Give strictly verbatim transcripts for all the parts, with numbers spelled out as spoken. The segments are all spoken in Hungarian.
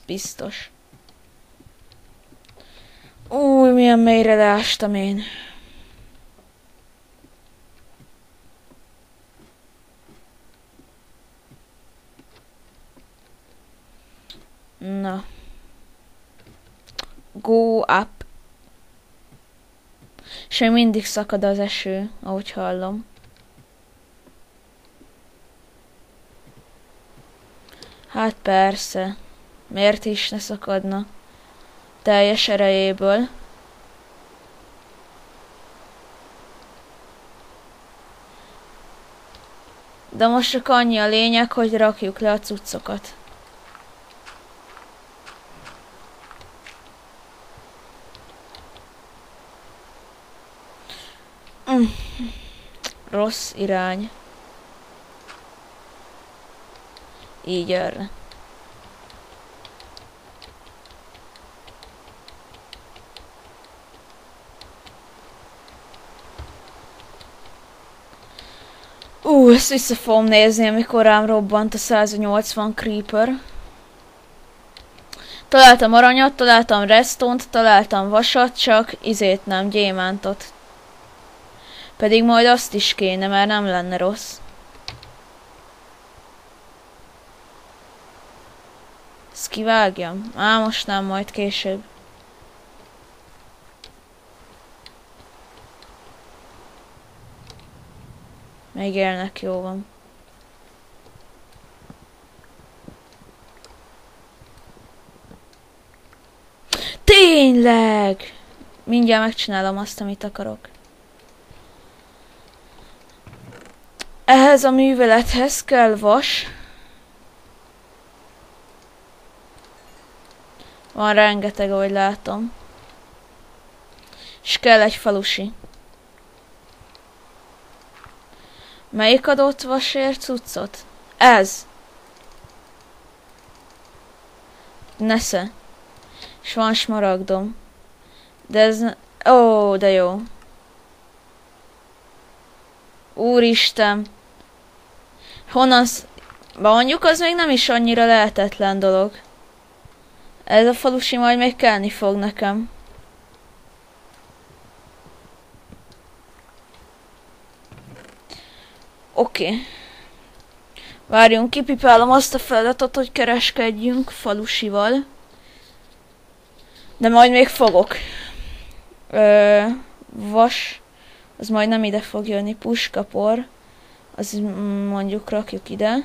biztos. Új, milyen mélyre leástam én. Na. Go up. És még mindig szakad az eső, ahogy hallom. Hát persze. Miért is ne szakadna? Teljes erejéből. De most csak annyi a lényeg, hogy rakjuk le a cuccokat. Mm. Rossz irány. Így erre. Ú, ezt vissza fogom nézni, amikor rám robbant a száznyolcvan creeper. Találtam aranyat, találtam redstone-t, találtam vasat, csak izét nem, gyémántot. Pedig majd azt is kéne, mert nem lenne rossz. Ezt kivágjam? Á, most nem, majd később. Még élnek, jó van. Tényleg! Mindjárt megcsinálom azt, amit akarok. Ehhez a művelethez kell vas. Van rengeteg, ahogy látom. És kell egy falusi. Melyik adott vasért cuccot? Ez! Nesze. És van smaragdom. De ez... Ó, de jó. Úristen. Honnan... Mondjuk az még nem is annyira lehetetlen dolog. Ez a falusi majd még kellni fog nekem. Oké. Okay. Várjunk, kipipálom azt a feladatot, hogy kereskedjünk falusival. De majd még fogok. Ö, vas. Az majd nem ide fog jönni. Puskapor. Az mondjuk rakjuk ide.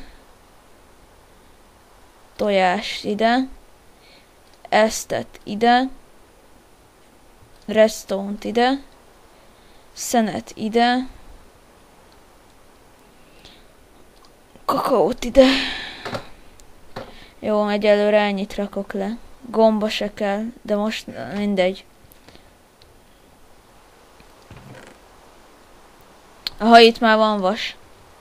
Tojást ide. Eztet ide. Redstone-t ide. Szenet ide. Kakaót ide. Jó, egyelőre ennyit rakok le. Gomba se kell, de most mindegy. Ha itt már van vas.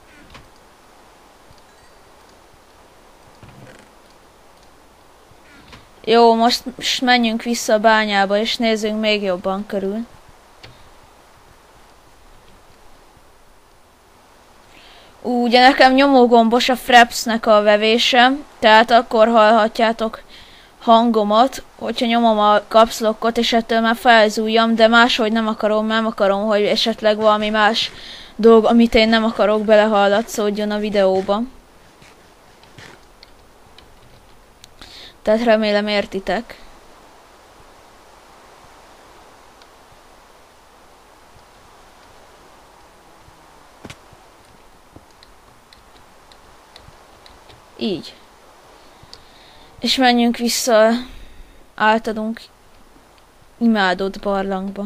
Jó, most, most menjünk vissza a bányába, és nézzünk még jobban körül. Ú, ugye nekem nyomógombos a Frapsnek a vevése, tehát akkor hallhatjátok hangomat, hogyha nyomom a kapszlokkot, és ettől már felzújjam, de máshogy nem akarom, nem akarom, hogy esetleg valami más dolog, amit én nem akarok, belehallatszódjon a videóba. Tehát remélem értitek. Így. És menjünk vissza általunk imádott barlangba.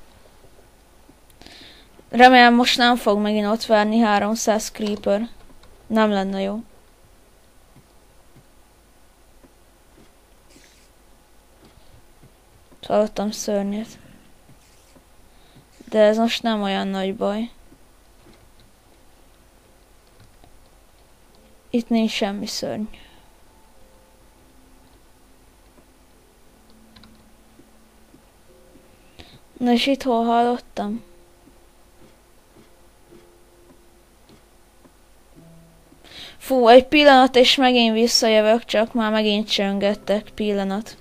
Remélem most nem fog megint ott várni háromszáz creeper. Nem lenne jó. Hallottam szörnyet. De ez most nem olyan nagy baj. Itt nincs semmi szörny. Na és itt hol hallottam? Fú, egy pillanat, és megint visszajövök, csak már megint csöngettek. Pillanat.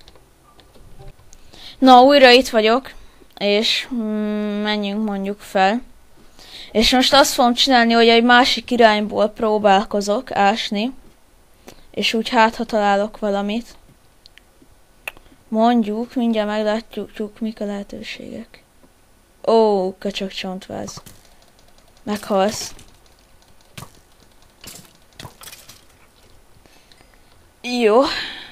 Na, újra itt vagyok, és mm, menjünk mondjuk fel. És most azt fogom csinálni, hogy egy másik irányból próbálkozok ásni. És úgy hát, ha találok valamit. Mondjuk, mindjárt meglátjuk, mik a lehetőségek. Ó, köcsög csontváz. Meghalsz. Jó.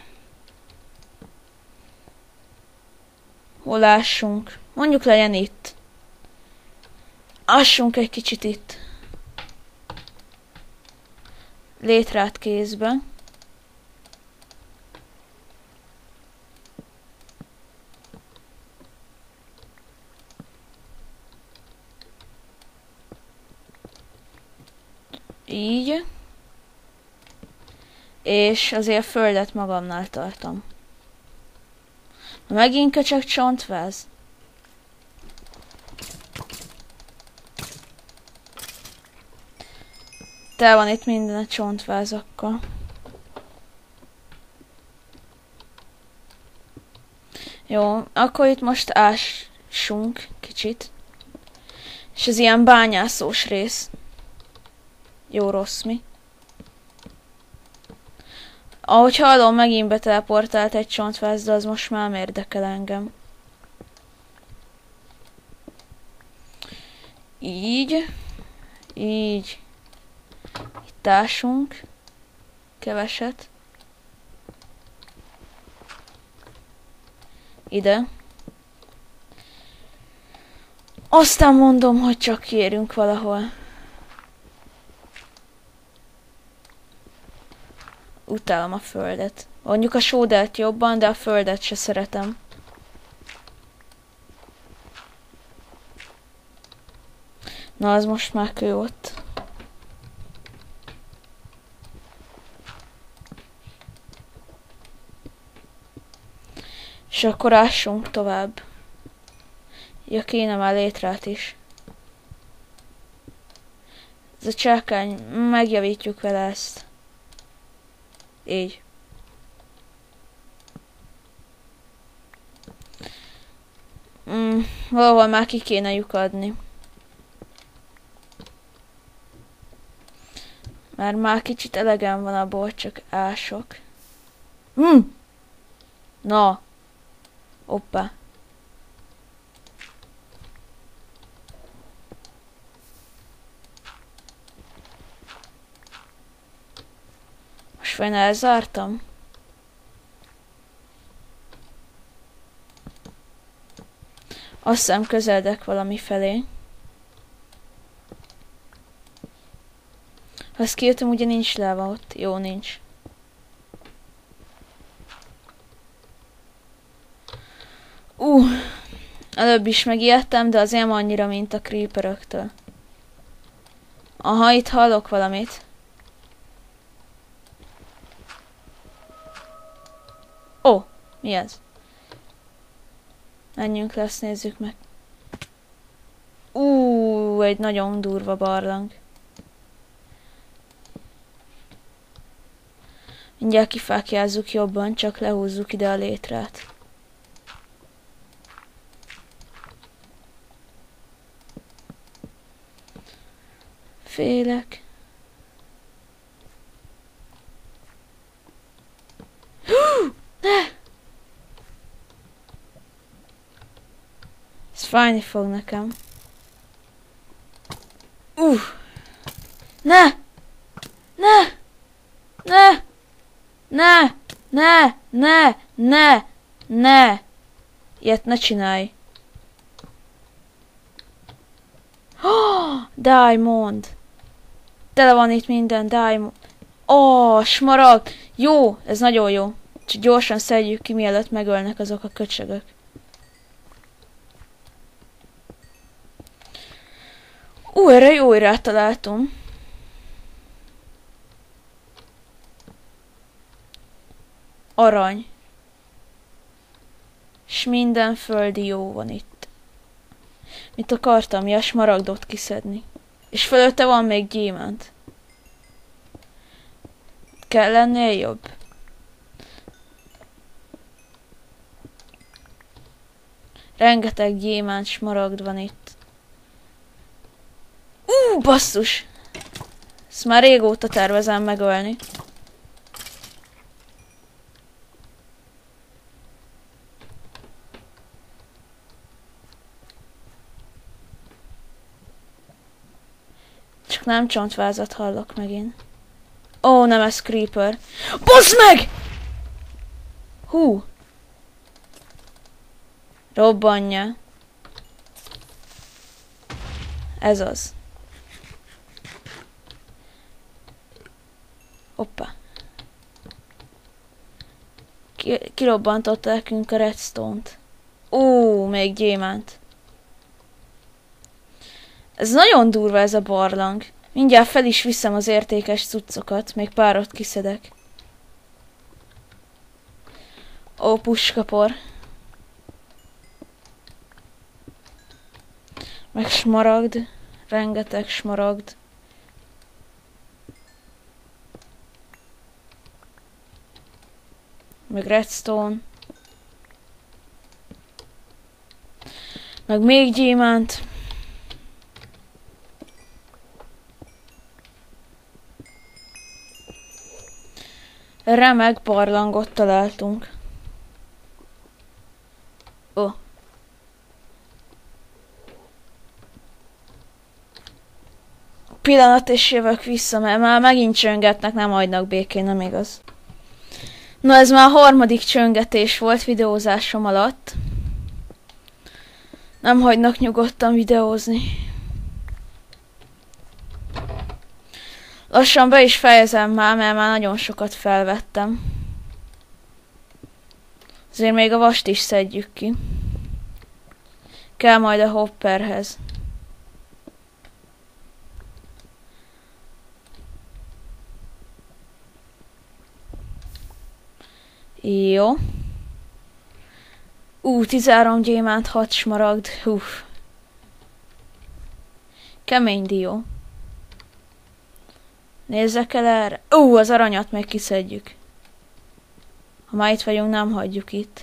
Hol ássunk? Mondjuk legyen itt. Ássunk egy kicsit itt. Létrát kézben. Így. És azért a földet magamnál tartom. Megint köcsög csontváz. Te van itt minden a csontvázakkal. Jó, akkor itt most ássunk kicsit. És ez ilyen bányászós rész. Jó, rossz mi? Ahogy hallom, megint beteleportált egy csontváz, de az most már nem érdekel engem. Így. Így. Itt ásunk. Keveset. Ide. Aztán mondom, hogy csak kiérünk valahol. Utálom a földet. Mondjuk a sódert jobban, de a földet se szeretem. Na, az most már kő ott. És akkor ássunk tovább. Ja, kéne már létrát is. Ez a csákány, megjavítjuk vele ezt. Így. Mm, valahol már ki kéne lyukadni. Mert már kicsit elegem van abból, csak ások. Mm. Na. Hoppá. Most vajon elzártam? Azt hiszem közeledek valami felé. Ha ezt kijöttem, ugye nincs láva ott. Jó, nincs. Uh, előbb is megijedtem, de azért nem annyira, mint a creeperöktől. Aha, itt hallok valamit. Ó, oh, mi ez? Menjünk le, azt nézzük meg. Ú, egy nagyon durva barlang. Mindjárt kifákjázzuk jobban, csak lehúzzuk ide a létrát. Félek. Ne! Ez fájni fog nekem. Uh! Ne! Ne! Ne! Ne! Ne! Ne! Ne! Ne! Ilyet ne csinálj. Oh, diamond! Tele van itt minden, diamond. Oh, smaragd! Jó, ez nagyon jó. Csak gyorsan szedjük ki, mielőtt megölnek azok a köcsögök. Ú, erre jó irát találtunk. Arany. S minden földi jó van itt. Mit akartam? Ja, smaragdot kiszedni. És fölötte van még gyémánt. kell lennél jobb. Rengeteg gyémánt smaragd van itt. Ú, basszus! Ezt már régóta tervezem megölni. Csak nem csontvázat hallok megint. Ó, nem, ez creeper. Basz meg! Hú! Robbanja. Ez az. Hoppá. Ki, kirobbantotta nekünk a redstone-t. Ó, még gyémánt. Ez nagyon durva ez a barlang. Mindjárt fel is viszem az értékes cuccokat, még párat kiszedek. Ó, puskapor. Meg smaragd. Rengeteg smaragd. Meg redstone. Meg még gyémánt. Remek barlangot találtunk. Ó. Oh. Pillanat és jövök vissza, mert már megint csöngetnek, nem hagynak békén, nem igaz. Na, ez már a harmadik csöngetés volt videózásom alatt. Nem hagynak nyugodtan videózni. Lassan be is fejezem már, mert már nagyon sokat felvettem. Azért még a vast is szedjük ki. Kell majd a hopperhez. Jó. Ú, tizenhárom gyémánt, hat smaragd. Hú. Kemény dió. Nézzek el erre. Ú, az aranyat még kiszedjük. Ha már itt vagyunk, nem hagyjuk itt.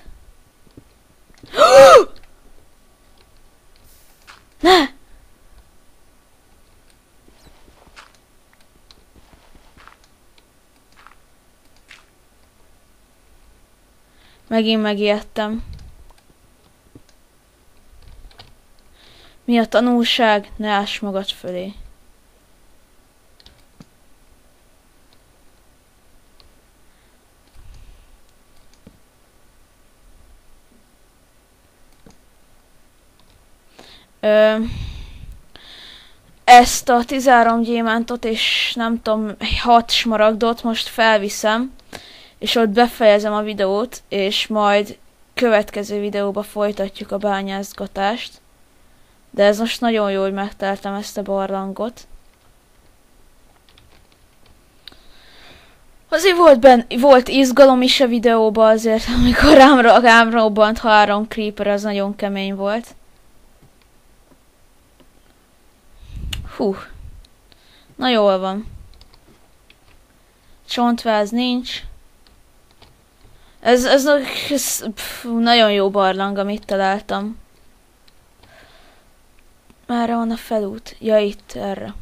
Ne! Megint megijedtem. Mi a tanulság? Ne áss magad fölé. Ö, ezt a tizenhárom gyémántot és nem tudom, hat smaragdot most felviszem, és ott befejezem a videót, és majd következő videóba folytatjuk a bányászgatást. De ez most nagyon jó, hogy megtaláltam ezt a barlangot. Azért volt, ben, volt izgalom is a videóban azért, amikor rám, rám robbant három creeper, az nagyon kemény volt. Hú. Na jól van. Csontváz nincs. Ez, ez, ez pff, nagyon jó barlang, amit találtam. Merre van a felút? Ja, itt, erre.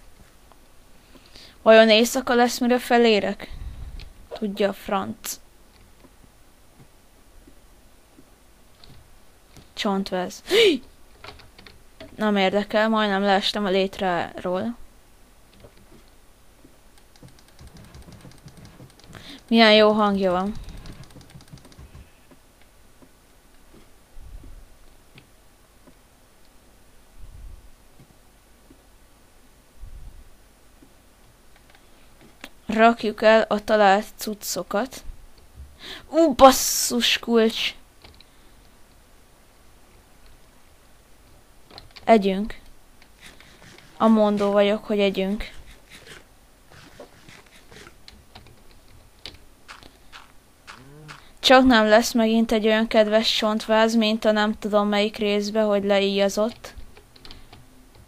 Vajon éjszaka lesz, mire felérek? Tudja a franc. Csontváz. Nem érdekel, majdnem leestem a létráról. Milyen jó hangja van. Rakjuk el a talált cuccokat. Ú, basszus kulcs! Együnk. A mondó vagyok, hogy együnk. Csak nem lesz megint egy olyan kedves csontváz, mint a nem tudom melyik részbe, hogy leíjazott.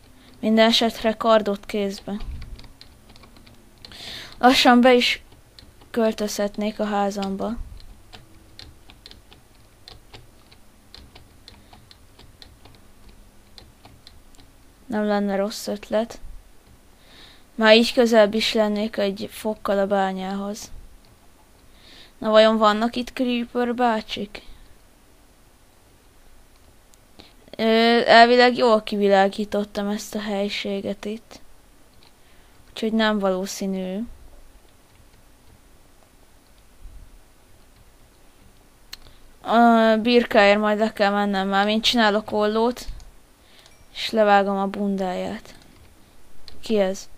Minden esetre kardot kézbe. Lassan be is költözhetnék a házamba. Nem lenne rossz ötlet. Már így közelebb is lennék egy fokkal a bányához. Na vajon vannak itt Creeper bácsik? Ö, elvileg jól kivilágítottam ezt a helyiséget itt. Úgyhogy nem valószínű. A birkáért majd le kell mennem már, mint csinálok ollót, és levágom a bundáját. Ki ez?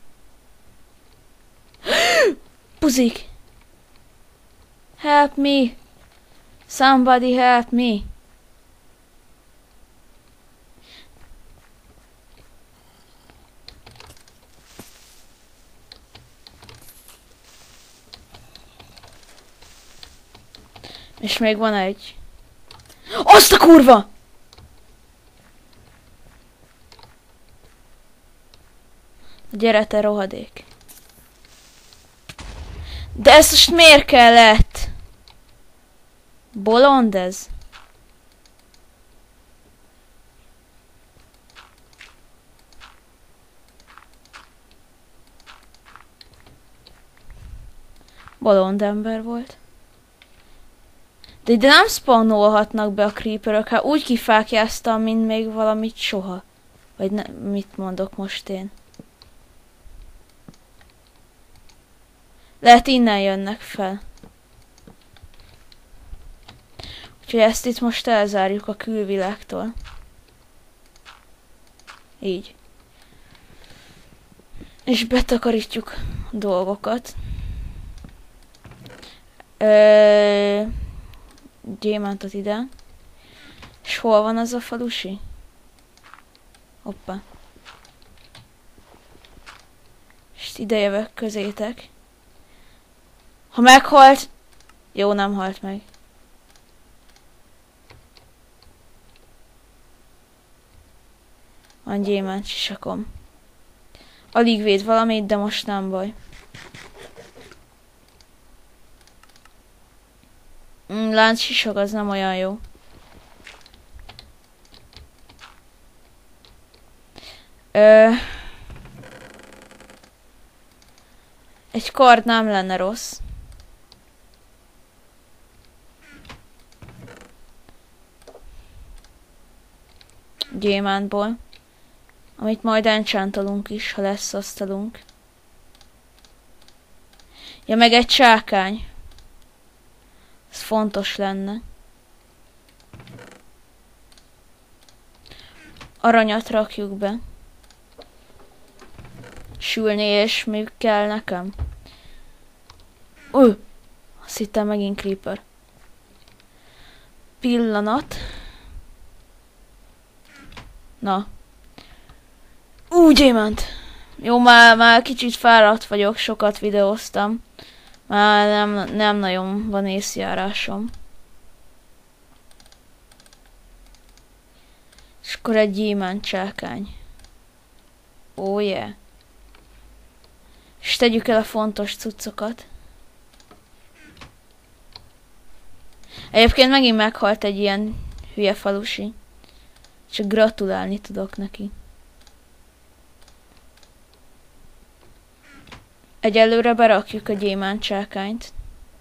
Puzik! Help me! Somebody help me! És még van egy. Azt a kurva! Gyere te rohadék. De ezt most miért kellett? Bolond ez? Bolond ember volt. De ide nem spawnolhatnak be a creeperök, hát úgy kifákjáztam, mint még valamit soha. Vagy ne, mit mondok most én? Lehet innen jönnek fel. Úgyhogy ezt itt most elzárjuk a külvilágtól. Így. És betakarítjuk a dolgokat. Ö... Gyémántot ide. És hol van az a falusi? Hoppá. És ide jövök közétek. Ha meghalt... Jó, nem halt meg. Van gyémánt sisakom. Alig véd valamit, de most nem baj. Mm, lánc sisak az nem olyan jó. Ö... Egy kard nem lenne rossz. Gyémántból. Amit majd enchantolunk is, ha lesz asztalunk. Ja, meg egy csákány. Ez fontos lenne. Aranyat rakjuk be. Sülni és mi kell nekem? Ö! Azt hittem megint creeper. Pillanat. Na. Ú, gyémánt! Jó, már, már kicsit fáradt vagyok, sokat videóztam. Már nem, nem nagyon van észjárásom. És akkor egy gyémánt csákány. Oh yeah. És tegyük el a fontos cuccokat. Egyébként megint meghalt egy ilyen hülye falusi. Csak gratulálni tudok neki. Egyelőre berakjuk a gyémánt csákányt.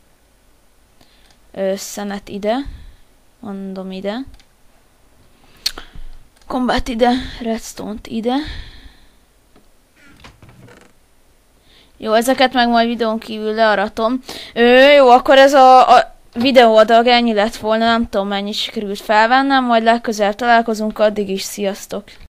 Szenet ide. Mondom ide. Combat ide. Redstone-t ide. Jó, ezeket meg majd videón kívül learatom. Ö, jó, akkor ez a, a videóadag ennyi lett volna. Nem tudom, mennyit sikerült felvennem. Majd legközelebb találkozunk. Addig is sziasztok!